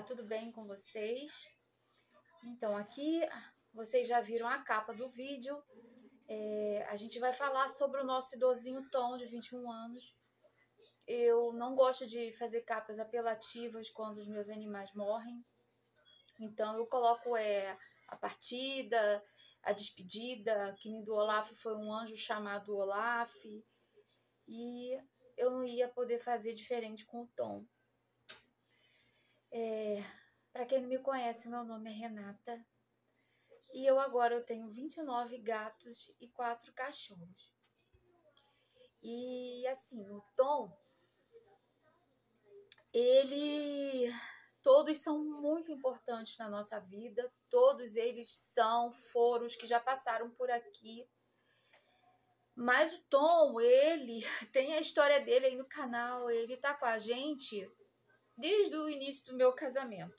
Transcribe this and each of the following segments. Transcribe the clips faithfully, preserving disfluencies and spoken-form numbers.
tudo bem com vocês? Então, aqui vocês já viram a capa do vídeo. É, a gente vai falar sobre o nosso idosinho Tom, de vinte e um anos. Eu não gosto de fazer capas apelativas quando os meus animais morrem. Então, eu coloco é, a partida, a despedida, que nem do Olaf foi um anjo chamado Olaf. E eu não ia poder fazer diferente com o Tom. É, para quem não me conhece, meu nome é Renata. E eu agora eu tenho vinte e nove gatos e quatro cachorros. E assim, o Tom, ele... Todos são muito importantes na nossa vida. Todos eles são, foram os que já passaram por aqui. Mas o Tom, ele tem a história dele aí no canal. Ele tá com a gente desde o início do meu casamento.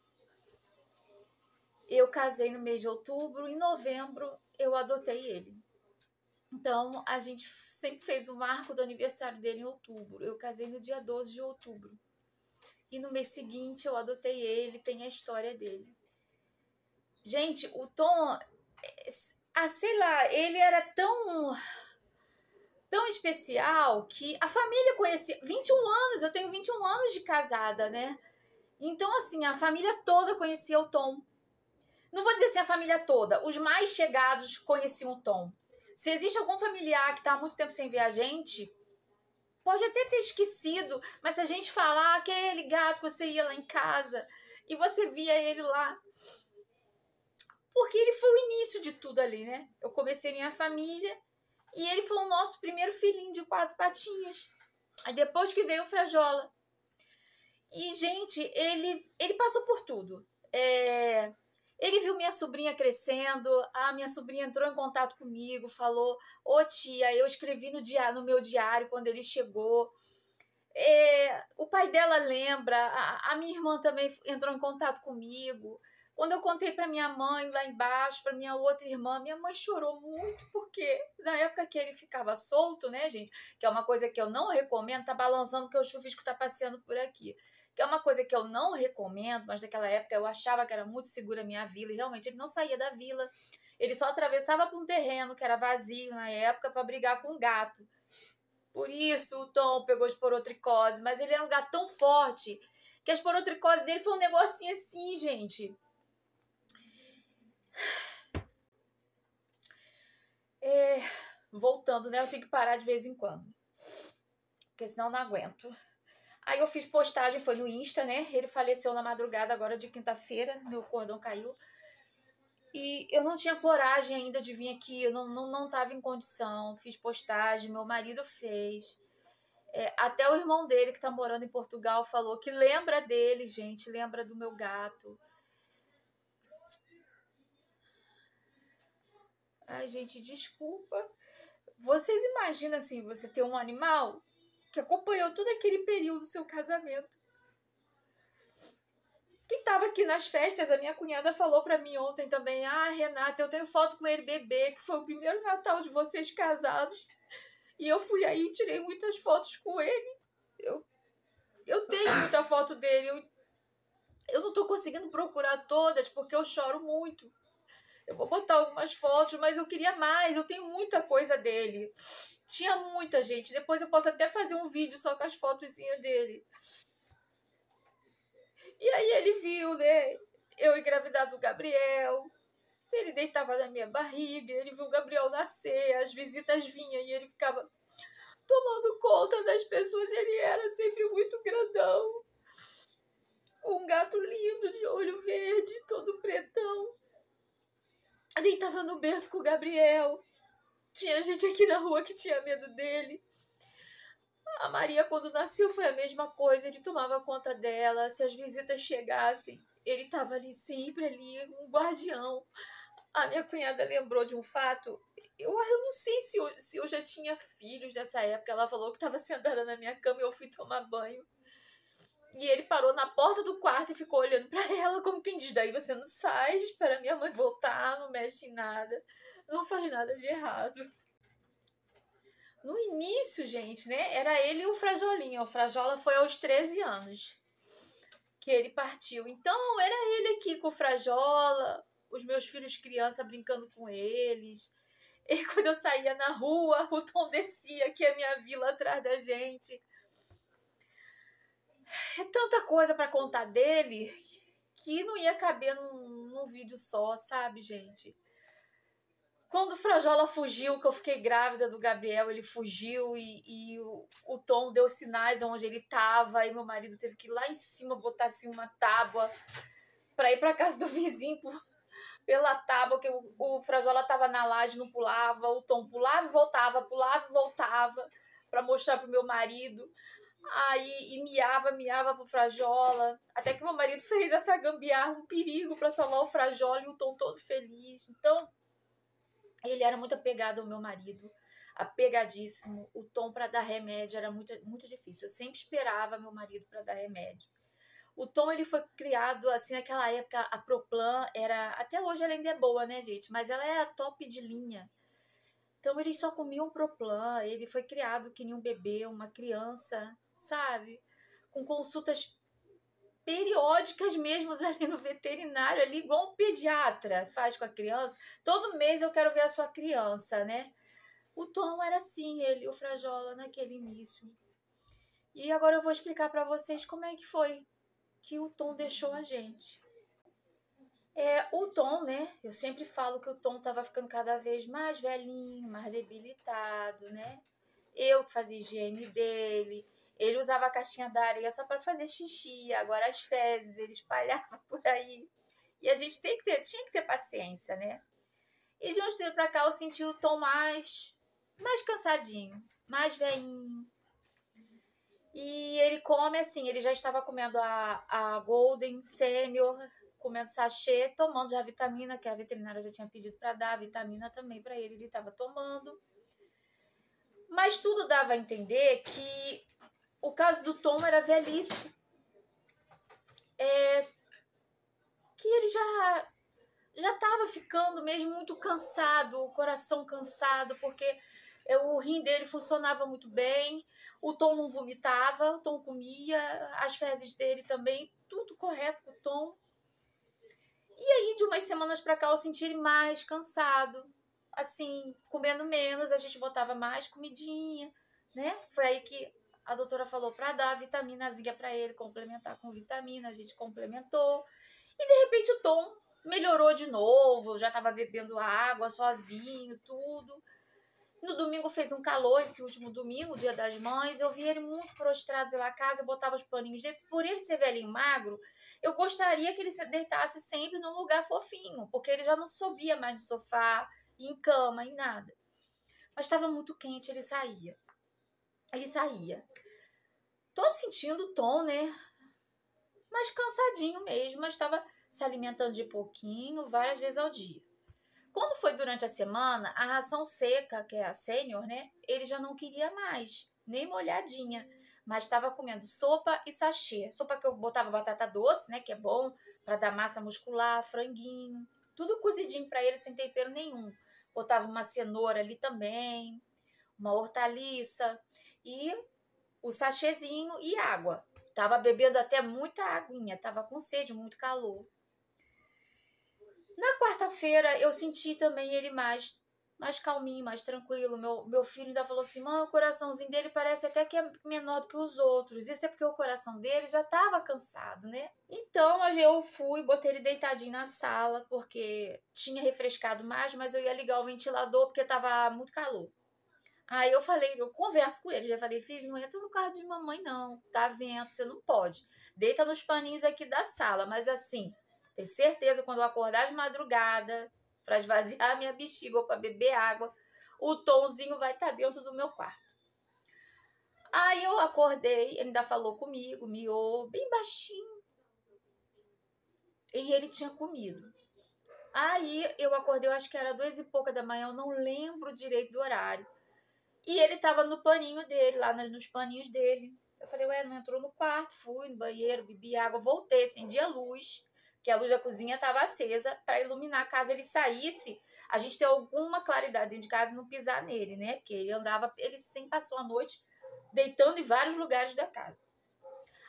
Eu casei no mês de outubro, em novembro eu adotei ele. Então, a gente sempre fez o marco do aniversário dele em outubro. Eu casei no dia doze de outubro. E no mês seguinte eu adotei ele, tem a história dele. Gente, o Tom, ah, sei lá, ele era tão, tão especial que a família conhecia. vinte e um anos, eu tenho vinte e um anos de casada, né? Então, assim, a família toda conhecia o Tom. Não vou dizer assim a família toda, os mais chegados conheciam o Tom. Se existe algum familiar que está há muito tempo sem ver a gente, pode até ter esquecido, mas se a gente falar aquele gato que você ia lá em casa e você via ele lá, porque ele foi o início de tudo ali, né? Eu comecei minha família e ele foi o nosso primeiro filhinho de quatro patinhas. Aí depois que veio o Frajola. E, gente, ele, ele passou por tudo. É... Ele viu minha sobrinha crescendo, a minha sobrinha entrou em contato comigo, falou, ô tia, eu escrevi no, diário, no meu diário quando ele chegou. É, o pai dela lembra, a, a minha irmã também entrou em contato comigo. Quando eu contei para minha mãe lá embaixo, para minha outra irmã, minha mãe chorou muito, porque na época que ele ficava solto, né, gente, que é uma coisa que eu não recomendo, tá balançando porque o chuvisco tá passeando por aqui. Que é uma coisa que eu não recomendo, mas naquela época eu achava que era muito segura a minha vila, e realmente ele não saía da vila. Ele só atravessava para um terreno que era vazio na época para brigar com um gato. Por isso o Tom pegou esporotricose, mas ele era um gato tão forte que a esporotricose dele foi um negocinho assim, gente. É, voltando, né? Eu tenho que parar de vez em quando, porque senão eu não aguento. Aí eu fiz postagem, foi no Insta, né? Ele faleceu na madrugada agora de quinta-feira, meu cordão caiu. E eu não tinha coragem ainda de vir aqui, eu não, não, não tava em condição. Fiz postagem, meu marido fez. É, até o irmão dele, que tá morando em Portugal, falou que lembra dele, gente, lembra do meu gato. Ai, gente, desculpa. Vocês imaginam, assim, você ter um animal que acompanhou todo aquele período do seu casamento, que estava aqui nas festas. A minha cunhada falou para mim ontem também, ah, Renata, eu tenho foto com ele bebê, que foi o primeiro Natal de vocês casados, e eu fui aí e tirei muitas fotos com ele. Eu, eu tenho muita foto dele, eu, eu não tô conseguindo procurar todas, porque eu choro muito. Eu vou botar algumas fotos, mas eu queria mais, eu tenho muita coisa dele. Tinha muita gente. Depois eu posso até fazer um vídeo só com as fotozinhas dele. E aí ele viu, né? Eu engravidar do Gabriel. Ele deitava na minha barriga. Ele viu o Gabriel nascer. As visitas vinham e ele ficava tomando conta das pessoas. Ele era sempre muito grandão. Um gato lindo, de olho verde, todo pretão. Eu deitava no berço com o Gabriel. Tinha gente aqui na rua que tinha medo dele. A Maria, quando nasceu, foi a mesma coisa. Ele tomava conta dela. Se as visitas chegassem, ele estava ali, sempre ali, um guardião. A minha cunhada lembrou de um fato. Eu, eu não sei se eu, se eu já tinha filhos nessa época. Ela falou que estava sentada na minha cama e eu fui tomar banho. E ele parou na porta do quarto e ficou olhando para ela, como quem diz, daí você não sai, espera minha mãe voltar, não mexe em nada, não faz nada de errado. No início, gente, né, era ele e o Frajolinha. O Frajola foi aos treze anos. que ele partiu. Então, era ele aqui com o Frajola, os meus filhos criança brincando com eles. E quando eu saía na rua, o Tom descia aqui a minha vila atrás da gente. É tanta coisa para contar dele que não ia caber num, num vídeo só, sabe, gente? Quando o Frajola fugiu, que eu fiquei grávida do Gabriel, ele fugiu e, e o, o Tom deu sinais onde ele estava. E meu marido teve que ir lá em cima botar assim uma tábua para ir para casa do vizinho por, pela tábua, que o, o Frajola estava na laje, não pulava. O Tom pulava e voltava, pulava e voltava para mostrar pro meu marido. Aí e miava, miava pro Frajola. Até que meu marido fez essa gambiarra, um perigo para salvar o Frajola e o Tom todo feliz. Então, ele era muito apegado ao meu marido, apegadíssimo. O Tom para dar remédio era muito, muito difícil. Eu sempre esperava meu marido para dar remédio. O Tom, ele foi criado, assim, naquela época, a Proplan era... Até hoje ela ainda é boa, né, gente? Mas ela é a top de linha. Então, eles só comiam Proplan. Ele foi criado que nem um bebê, uma criança, sabe? Com consultas periódicas mesmo ali no veterinário, ali igual um pediatra faz com a criança. Todo mês eu quero ver a sua criança, né? O Tom era assim, ele, o Frajola, naquele início. E agora eu vou explicar para vocês como é que foi que o Tom deixou a gente. É, o Tom, né? Eu sempre falo que o Tom tava ficando cada vez mais velhinho, mais debilitado, né? Eu que fazia higiene dele. Ele usava a caixinha da areia só para fazer xixi. Agora as fezes ele espalhava por aí. E a gente tem que ter, tinha que ter paciência, né? E de uns tempos pra cá eu senti o Tom mais, mais cansadinho, mais velhinho. E ele come assim, ele já estava comendo a, a Golden Senior, comendo sachê, tomando já a vitamina, que a veterinária já tinha pedido para dar, a vitamina também para ele, ele estava tomando. Mas tudo dava a entender que o caso do Tom era velhice. É, que ele já já estava ficando mesmo muito cansado, o coração cansado, porque o rim dele funcionava muito bem, o Tom não vomitava, o Tom comia, as fezes dele também, tudo correto com o Tom. E aí, de umas semanas pra cá, eu senti ele mais cansado, assim, comendo menos, a gente botava mais comidinha, né? Foi aí que a doutora falou pra dar vitaminazinha pra ele, complementar com vitamina, a gente complementou. E, de repente, o Tom melhorou de novo, já tava bebendo água sozinho, tudo. No domingo fez um calor, esse último domingo, dia das mães, eu vi ele muito prostrado pela casa, eu botava os paninhos dele. Por ele ser velhinho magro, eu gostaria que ele se deitasse sempre num lugar fofinho, porque ele já não subia mais no sofá, em cama, em nada. Mas estava muito quente, ele saía. Ele saía. Tô sentindo o Tom, né? Mas cansadinho mesmo, mas estava se alimentando de pouquinho, várias vezes ao dia. Quando foi durante a semana, a ração seca, que é a sênior, né? Ele já não queria mais, nem molhadinha. Mas estava comendo sopa e sachê. Sopa que eu botava batata doce, né? Que é bom para dar massa muscular, franguinho. Tudo cozidinho para ele, sem tempero nenhum. Botava uma cenoura ali também, uma hortaliça e o sachêzinho e água. Tava bebendo até muita aguinha, tava com sede, muito calor. Na quarta-feira eu senti também ele mais, mais calminho, mais tranquilo. Meu, meu filho ainda falou assim, mãe, o coraçãozinho dele parece até que é menor do que os outros. Isso é porque o coração dele já estava cansado, né? Então eu fui, botei ele deitadinho na sala, porque tinha refrescado mais, mas eu ia ligar o ventilador porque tava muito calor. Aí eu falei, eu converso com ele, já falei, filho, não entra no carro de mamãe não, tá vento, você não pode. Deita nos paninhos aqui da sala, mas assim, tenho certeza, quando eu acordar de madrugada, para esvaziar a minha bexiga ou para beber água, o Tomzinho vai estar dentro do meu quarto. Aí eu acordei, ele ainda falou comigo, miou, bem baixinho. E ele tinha comido. Aí eu acordei, eu acho que era duas e pouca da manhã, eu não lembro direito do horário. E ele tava no paninho dele, lá nos paninhos dele. Eu falei, ué, não entrou no quarto, fui no banheiro, bebi água, voltei, acendi a luz, que a luz da cozinha estava acesa, para iluminar caso ele saísse, a gente ter alguma claridade dentro de casa e não pisar nele, né? Porque ele andava, ele sempre passou a noite deitando em vários lugares da casa.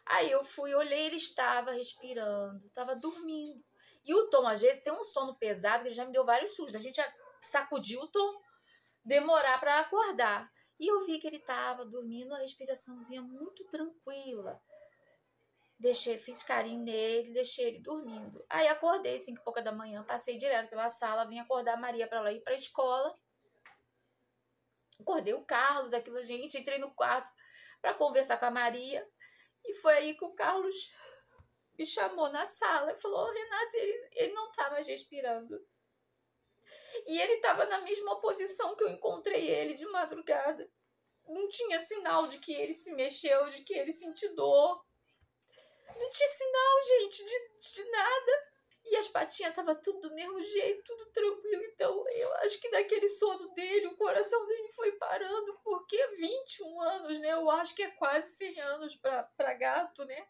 Aí eu fui, olhei, ele estava respirando, estava dormindo. E o Tom, às vezes, tem um sono pesado que ele já me deu vários sustos. A gente já sacudiu o Tom, demorar para acordar. E eu vi que ele estava dormindo, a respiraçãozinha muito tranquila. Deixei, fiz carinho nele, deixei ele dormindo. Aí acordei, cinco e pouca da manhã, passei direto pela sala, vim acordar a Maria para ela ir para a escola. Acordei o Carlos, aquilo, gente, entrei no quarto para conversar com a Maria. E foi aí que o Carlos me chamou na sala e falou: oh, Renata, ele, ele não tá mais respirando. E ele tava na mesma posição que eu encontrei ele de madrugada. Não tinha sinal de que ele se mexeu, de que ele sentiu dor. Não tinha sinal, gente, de, de nada. E as patinhas estavam tudo do mesmo jeito, tudo tranquilo. Então, eu acho que daquele sono dele, o coração dele foi parando, porque vinte e um anos, né? Eu acho que é quase cem anos pra, pra gato, né?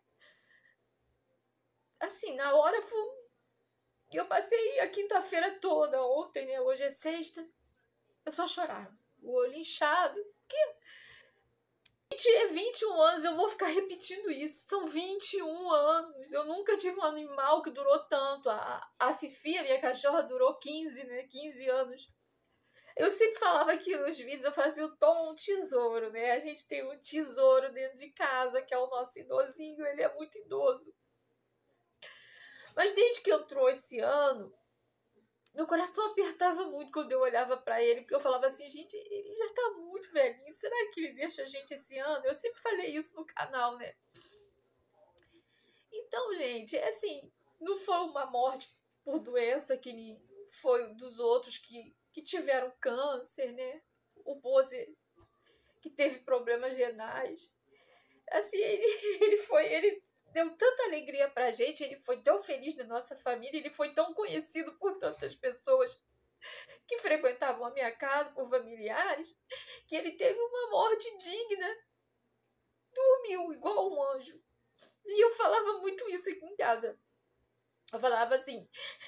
Assim, na hora foi... eu passei a quinta-feira toda, ontem, né? Hoje é sexta. Eu só chorava. O olho inchado. Que... gente, é vinte e um anos, eu vou ficar repetindo isso. São vinte e um anos. Eu nunca tive um animal que durou tanto. A, a Fifi, a minha cachorra, durou quinze, né? quinze anos. Eu sempre falava aqui nos vídeos, eu fazia o Tom um tesouro, né? A gente tem um tesouro dentro de casa, que é o nosso idosinho. Ele é muito idoso. Mas desde que entrou esse ano, meu coração apertava muito quando eu olhava pra ele, porque eu falava assim, gente, ele já tá muito velhinho, será que ele deixa a gente esse ano? Eu sempre falei isso no canal, né? Então, gente, é assim, não foi uma morte por doença que nem foi dos outros que, que tiveram câncer, né? O Boze, que teve problemas renais. Assim, ele, ele foi... ele deu tanta alegria pra gente, ele foi tão feliz na nossa família, ele foi tão conhecido por tantas pessoas que frequentavam a minha casa, por familiares, que ele teve uma morte digna. Dormiu igual um anjo. E eu falava muito isso aqui em casa. Eu falava assim,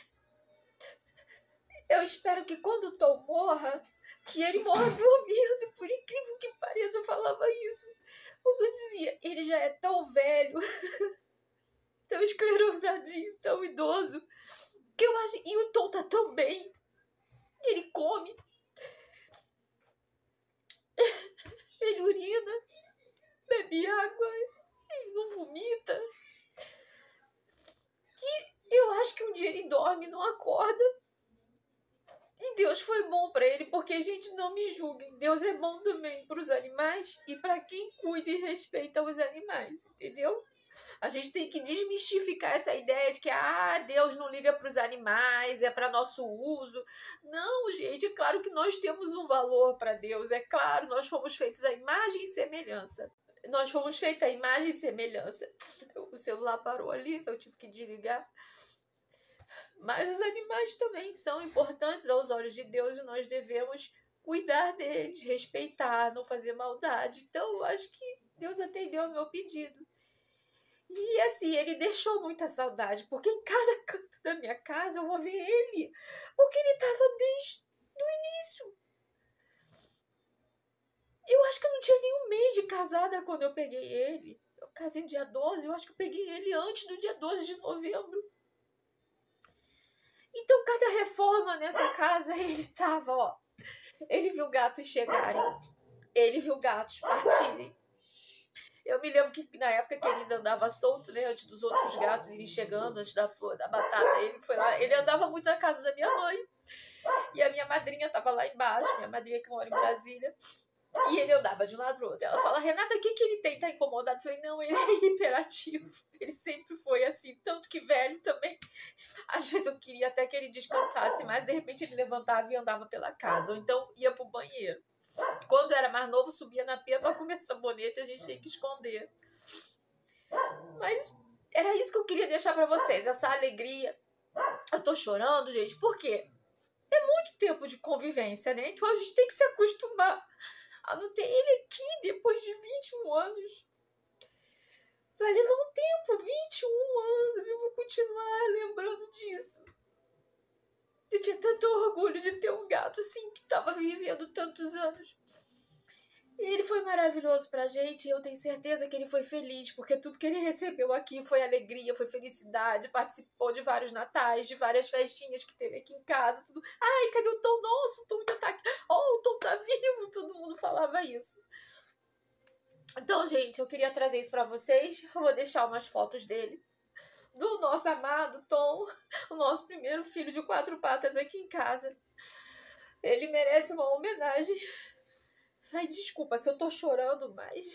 eu espero que quando o Tom morra, que ele morra dormindo. Por incrível que pareça, eu falava isso. Porque eu dizia, ele já é tão velho, tão esclerosadinho, tão idoso, que eu acho... e o Tom tá tão bem. Ele come. Ele urina. Bebe água. Ele não vomita. E eu acho que um dia ele dorme e não acorda. E Deus foi bom pra ele, porque, gente, não me julguem. Deus é bom também pros animais e pra quem cuida e respeita os animais, entendeu? A gente tem que desmistificar essa ideia de que ah, Deus não liga para os animais, é para nosso uso. Não, gente, é claro que nós temos um valor para Deus. É claro, nós fomos feitos à imagem e semelhança. Nós fomos feitos à imagem e semelhança. O celular parou ali, eu tive que desligar. Mas os animais também são importantes aos olhos de Deus e nós devemos cuidar deles, respeitar, não fazer maldade. Então, eu acho que Deus atendeu ao meu pedido. E assim, ele deixou muita saudade, porque em cada canto da minha casa eu vou ver ele, porque ele estava desde o início. Eu acho que eu não tinha nem um mês de casada quando eu peguei ele. Eu casei no dia doze, eu acho que eu peguei ele antes do dia doze de novembro. Então, cada reforma nessa casa, ele estava, ó. Ele viu gatos chegarem, ele viu gatos partirem. Eu me lembro que na época que ele ainda andava solto, né, antes dos outros gatos irem chegando, antes da flor, da batata, ele foi lá, ele andava muito na casa da minha mãe. E a minha madrinha estava lá embaixo, minha madrinha que mora em Brasília. E ele andava de um lado pro outro. Ela fala, Renata, o que, que ele tem? Tá incomodado? Eu falei, não, ele é hiperativo. Ele sempre foi assim, tanto que velho também. Às vezes eu queria até que ele descansasse, mas de repente ele levantava e andava pela casa. Ou então ia pro banheiro. Quando era mais novo, subia na pia para comer sabonete, a gente tinha que esconder. Mas era isso que eu queria deixar para vocês, essa alegria. Eu tô chorando, gente, porque é muito tempo de convivência, né? Então a gente tem que se acostumar a não ter ele aqui depois de vinte e um anos. Vai levar um tempo, vinte e um anos, eu vou continuar lembrando disso. Eu tinha tanto orgulho de ter um gato assim, que estava vivendo tantos anos. E ele foi maravilhoso pra gente, e eu tenho certeza que ele foi feliz, porque tudo que ele recebeu aqui foi alegria, foi felicidade, participou de vários natais, de várias festinhas que teve aqui em casa, tudo. Ai, cadê o Tom? Nossa, o Tom ainda tá aqui. Oh, o Tom tá vivo, todo mundo falava isso. Então, gente, eu queria trazer isso pra vocês, eu vou deixar umas fotos dele, do nosso amado Tom, o nosso primeiro filho de quatro patas aqui em casa. Ele merece uma homenagem. Ai, desculpa se eu tô chorando, mas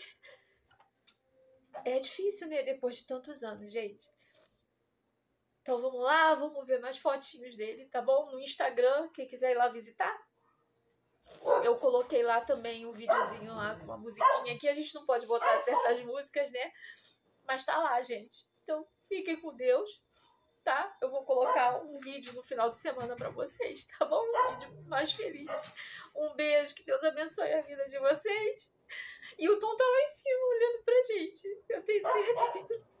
é difícil, né? Depois de tantos anos, gente. Então vamos lá, vamos ver mais fotinhos dele, tá bom? No Instagram, quem quiser ir lá visitar. Eu coloquei lá também um videozinho lá com uma musiquinha aqui. A gente não pode botar certas músicas, né? Mas tá lá, gente. Então fiquem com Deus, tá? Eu vou colocar um vídeo no final de semana pra vocês, tá bom? Um vídeo mais feliz. Um beijo, que Deus abençoe a vida de vocês. E o Tom tá lá em cima olhando pra gente. Eu tenho certeza.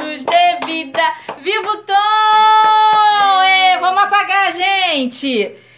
Viva o Tom! É, vamos apagar, gente!